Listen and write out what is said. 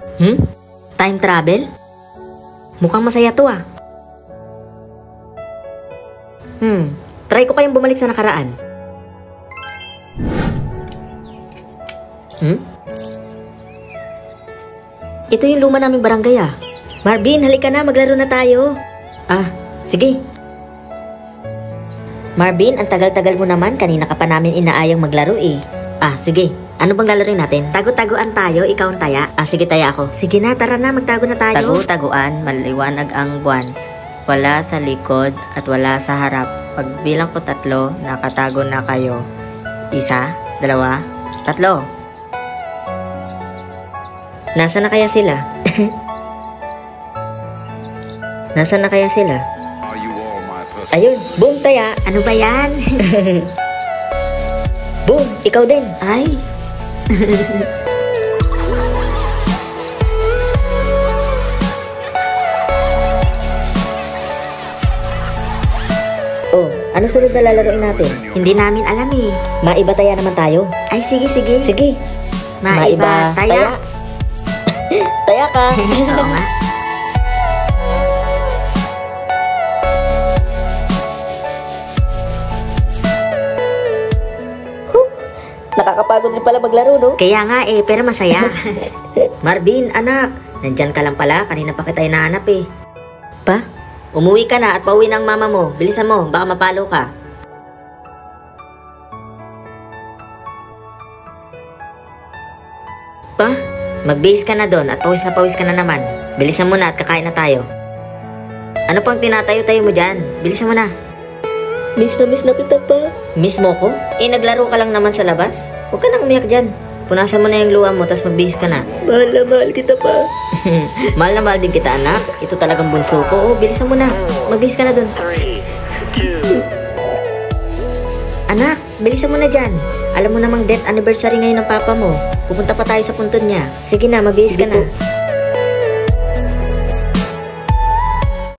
Time travel? Mukhang masaya to ah. Try ko kayang bumalik sa nakaraan. Ito yung luma naming barangay ah. Marvin, halika na, maglaro na tayo. Ah, sige. Marvin, ang tagal-tagal mo naman, kanina ka pa namin inaayang maglaro eh. Ah, sige. Ano bang lalaroin natin? Tago-taguan tayo, ikaw ang taya. Ah, sige, taya ako. Sige na, tara na, magtago na tayo. Tago-taguan, maliwanag ang buwan. Wala sa likod at wala sa harap. Pagbilang ko 3, nakatago na kayo. 1, 2, 3. Nasaan na kaya sila? Nasaan na kaya sila? Ayun, boom, taya. Ano ba yan? Boom, ikaw din. Ay. Oh, ano sunod na lalaroin natin? Hindi namin alam eh. Maiba taya naman tayo. Ay, sige, sige. Sige. Maiba taya. Taya ka. Oo nga. Nakakapagod rin pala maglaro, no? Kaya nga eh, pero masaya. Marvin, anak. Nandyan ka lang pala. Kanina pa kita hinahanap eh. Pa? Umuwi ka na at pauwi ng mama mo. Bilisan mo, baka mapalo ka. Pa? Mag-base ka na doon at pawis ka na naman. Bilisan mo na at kakain na tayo. Ano pang tinatayo-tayo mo dyan? Bilisan mo na. Miss na kita pa. Miss mo ko? Eh, naglaro ka lang naman sa labas. Huwag ka nang umiyak dyan. Punasan mo na yung luha mo, tapos mag-bihis ka na. Mahal na mahal kita pa. Mahal na mahal din kita, anak. Ito talagang bunso ko. Oh, bilisan mo na. Mag-bihis ka na dun. Anak, bilisan mo na dyan. Alam mo namang death anniversary ngayon ng papa mo. Pupunta pa tayo sa puntod niya. Sige na, mag-bihis ka na.